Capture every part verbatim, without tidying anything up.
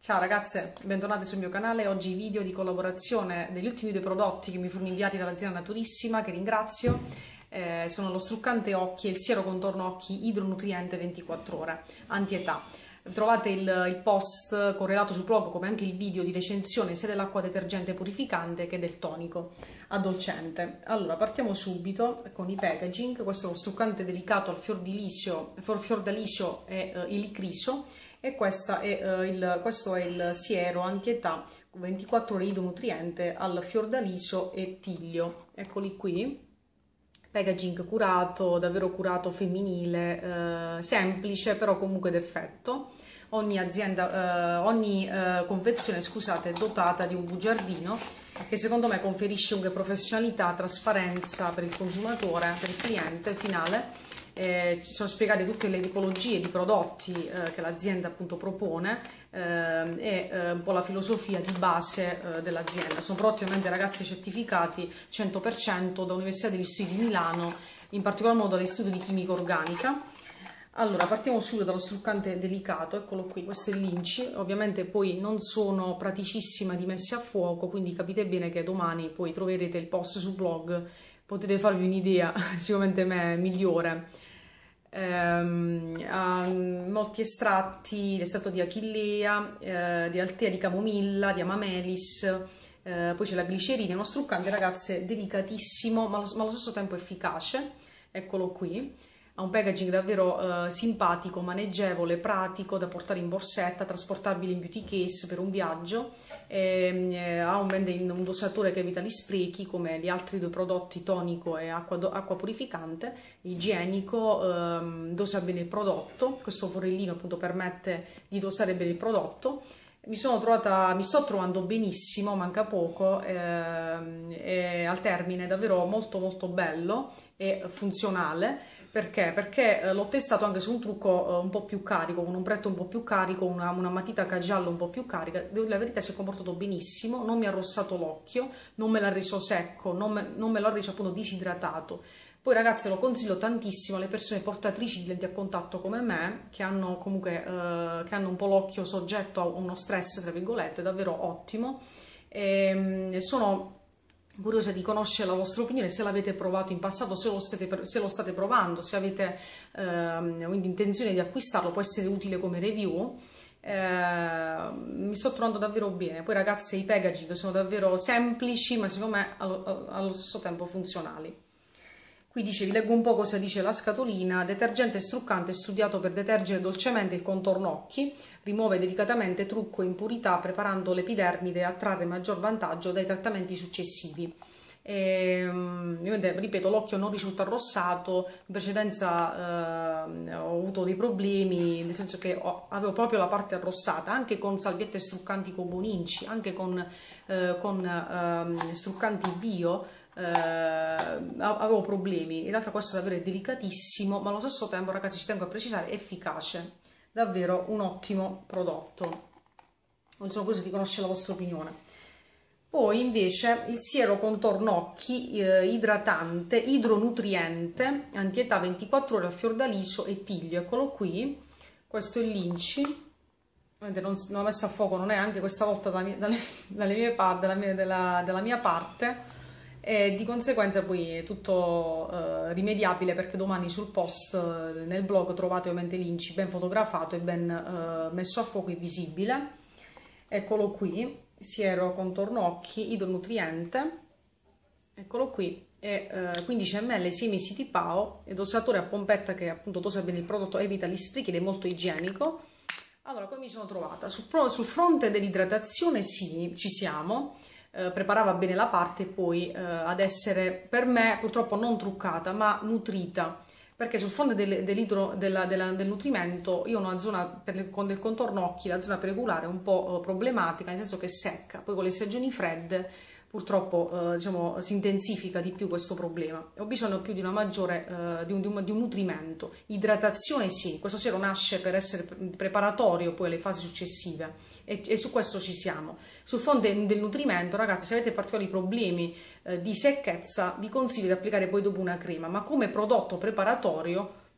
Ciao ragazze, bentornate sul mio canale. Oggi video di collaborazione degli ultimi due prodotti che mi furono inviati dall'azienda Naturissima, che ringrazio. Eh, sono lo struccante occhi e il siero contorno occhi idronutriente ventiquattro ore, anti-età. Trovate il, il post correlato sul blog, come anche il video di recensione sia dell'acqua detergente purificante che del tonico addolcente. Allora, partiamo subito con i packaging. Questo è lo struccante delicato al fior di liscio, fiordaliscio e eh, ilicriso. E questa è, eh, il, questo è il siero anti-età ventiquattro ore idronutriente al fiordaliso e tiglio. Eccoli qui, packaging curato, davvero curato, femminile, eh, semplice però comunque d'effetto. Ogni azienda, eh, ogni eh, confezione, scusate, è dotata di un bugiardino che secondo me conferisce una professionalità, trasparenza per il consumatore, per il cliente finale. Eh, ci sono spiegate tutte le tipologie di prodotti eh, che l'azienda appunto propone eh, e eh, un po' la filosofia di base eh, dell'azienda. Sono prodotti ovviamente, ragazzi, certificati cento per cento da Università degli Studi di Milano, in particolar modo dall'Istituto di Chimica Organica. Allora, partiamo subito dallo struccante delicato. Eccolo qui, questo è l'Inci. Ovviamente poi non sono praticissima di messa a fuoco, quindi capite bene che domani poi troverete il post sul blog, potete farvi un'idea sicuramente me migliore. Ehm, ha molti estratti, l'estratto di achillea, eh, di altea di camomilla, di amamelis, eh, poi c'è la glicerina. È uno struccante, ragazze, delicatissimo ma, lo, ma allo stesso tempo efficace. Eccolo qui. Ha un packaging davvero eh, simpatico, maneggevole, pratico da portare in borsetta, trasportabile in beauty case per un viaggio. E, eh, ha un, un dosatore che evita gli sprechi come gli altri due prodotti, tonico e acqua, acqua purificante, igienico, ehm, dosa bene il prodotto. Questo forellino appunto permette di dosare bene il prodotto. Mi sono trovata, mi sto trovando benissimo, manca poco, ehm, e al termine davvero molto molto bello e funzionale. Perché? Perché eh, l'ho testato anche su un trucco eh, un po' più carico, con un pretto un po' più carico, una, una matita cagiallo un po' più carica. La verità, si è comportato benissimo, non mi ha rossato l'occhio, non me l'ha reso secco, non me, non me l'ha reso appunto disidratato. Poi, ragazzi, lo consiglio tantissimo alle persone portatrici di lenti a contatto come me, che hanno comunque eh, che hanno un po' l'occhio soggetto a uno stress, tra virgolette, davvero ottimo. E, sono curiosa di conoscere la vostra opinione, se l'avete provato in passato, se lo state, se lo state provando, se avete eh, quindi intenzione di acquistarlo, può essere utile come review. Eh, mi sto trovando davvero bene. Poi, ragazzi, i packaging sono davvero semplici, ma secondo me allo, allo stesso tempo funzionali. Qui dice, vi leggo un po' cosa dice la scatolina: detergente struccante studiato per detergere dolcemente il contorno occhi, rimuove delicatamente trucco e impurità preparando l'epidermide a trarre maggior vantaggio dai trattamenti successivi. E, ripeto, l'occhio non risulta arrossato. In precedenza eh, ho avuto dei problemi, nel senso che ho, avevo proprio la parte arrossata, anche con salviette struccanti con Boninci, anche con, eh, con eh, struccanti bio. Uh, avevo problemi. In realtà questo è davvero delicatissimo, ma allo stesso tempo, ragazzi, ci tengo a precisare, efficace, davvero un ottimo prodotto. Non sono curiosa di conoscere la vostra opinione. Poi invece il siero contorno occhi eh, idratante, idronutriente, anti-età ventiquattro ore al fiordaliso e tiglio. Eccolo qui, questo è l'Inci. Non, non l'ho messo a fuoco, non è anche questa volta dalle mie, dalle, dalle mie par, della, mia, della, della mia parte. E di conseguenza poi è tutto eh, rimediabile, perché domani sul post eh, nel blog trovate ovviamente l'Inci ben fotografato e ben eh, messo a fuoco e visibile. Eccolo qui, siero contorno occhi idronutriente, eccolo qui, e eh, quindici millilitri, sei mesi di P A O, e dosatore a pompetta che appunto dosa bene il prodotto, evita gli sprechi ed è molto igienico. Allora, come mi sono trovata? Sul, sul fronte dell'idratazione sì, ci siamo. Eh, preparava bene la parte, e poi eh, ad essere per me purtroppo non truccata ma nutrita, perché sul fronte del, dell'idro, della, della, del nutrimento io ho una zona per il, con del contorno occhi, la zona periculare è un po' eh, problematica, nel senso che è secca. Poi con le stagioni fredde purtroppo eh, diciamo, si intensifica di più questo problema. Ho bisogno più di una maggiore eh, di, un, di, un, di un nutrimento. Idratazione sì, questo siero nasce per essere preparatorio poi alle fasi successive, e, e su questo ci siamo. Sul fronte del nutrimento, ragazzi, se avete particolari problemi eh, di secchezza, vi consiglio di applicare poi dopo una crema, ma come prodotto preparatorio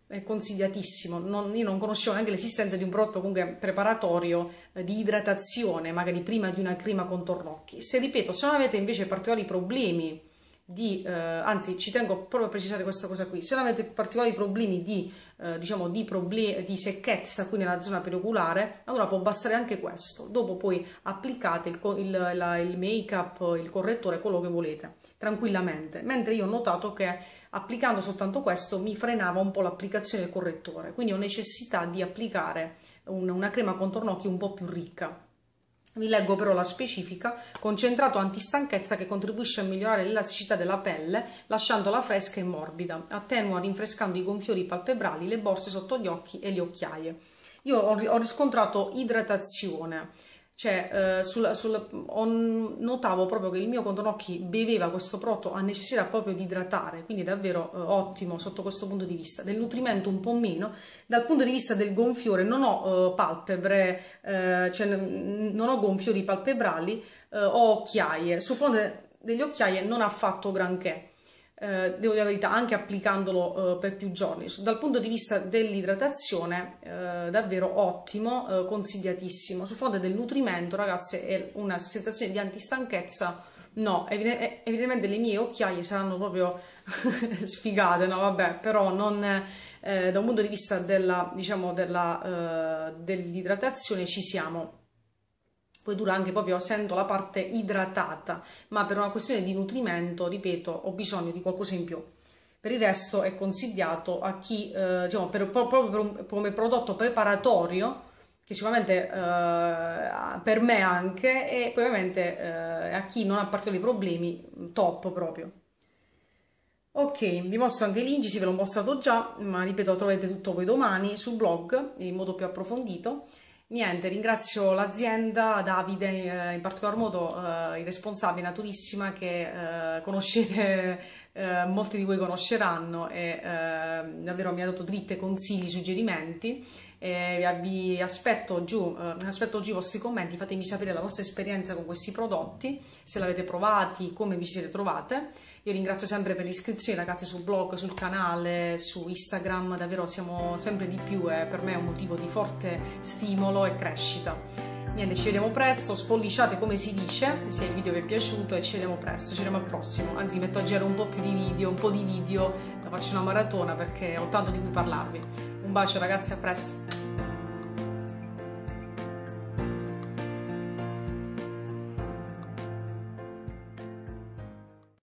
è consigliatissimo. Non, io non conoscevo neanche l'esistenza di un prodotto comunque preparatorio eh, di idratazione, magari prima di una crema contorno occhi. Se ripeto, se non avete invece particolari problemi di, eh, anzi ci tengo proprio a precisare questa cosa qui, se non avete particolari problemi di, eh, diciamo, di, problem di secchezza qui nella zona perioculare, allora può bastare anche questo. Dopo poi applicate il, il, il make up, il correttore, quello che volete, tranquillamente. Mentre io ho notato che applicando soltanto questo mi frenava un po' l'applicazione del correttore, quindi ho necessità di applicare un, una crema contorno occhi un po' più ricca. Vi leggo però la specifica: concentrato antistanchezza che contribuisce a migliorare l'elasticità della pelle lasciandola fresca e morbida, attenua rinfrescando i gonfiori palpebrali, le borse sotto gli occhi e le occhiaie. Io ho, ho riscontrato idratazione, cioè eh, sul, sul, ho, notavo proprio che il mio contorno occhi beveva questo prodotto, ha necessità proprio di idratare, quindi davvero eh, ottimo sotto questo punto di vista. Del nutrimento un po' meno, dal punto di vista del gonfiore non ho eh, palpebre, eh, cioè non ho gonfiori palpebrali, eh, ho occhiaie, sul fronte degli occhiaie non ha fatto granché. Eh, devo dire la verità, anche applicandolo eh, per più giorni. Dal punto di vista dell'idratazione eh, davvero ottimo, eh, consigliatissimo. Sul fronte del nutrimento, ragazze, è una sensazione di antistanchezza, no, evidentemente le mie occhiaie saranno proprio sfigate, no vabbè, però non, eh, da un punto di vista della, diciamo, della, eh, dell'idratazione ci siamo. Poi dura anche proprio, sento la parte idratata, ma per una questione di nutrimento, ripeto, ho bisogno di qualcosa in più. Per il resto è consigliato a chi, eh, diciamo, per, proprio per un, come prodotto preparatorio, che sicuramente eh, per me anche, e poi ovviamente eh, a chi non ha particolari problemi, top proprio. Ok, vi mostro anche l'indice, ve l'ho mostrato già, ma ripeto, troverete tutto poi domani sul blog in modo più approfondito. Niente, ringrazio l'azienda, Davide, eh, in particolar modo eh, il responsabile Naturissima, che eh, conoscete, eh, molti di voi conosceranno, e eh, davvero mi ha dato dritte consigli, suggerimenti. Eh, vi aspetto giù, eh, aspetto giù i vostri commenti, fatemi sapere la vostra esperienza con questi prodotti, se l'avete provati, come vi siete trovate. Io ringrazio sempre per l'iscrizione, ragazzi, sul blog, sul canale, su Instagram, davvero siamo sempre di più e per me è un motivo di forte stimolo e crescita. Niente, ci vediamo presto, spolliciate come si dice, se il video vi è piaciuto, e ci vediamo presto, ci vediamo al prossimo. Anzi, metto a girare un po' più di video, un po' di video, faccio una maratona perché ho tanto di cui parlarvi. Un bacio ragazzi, a presto!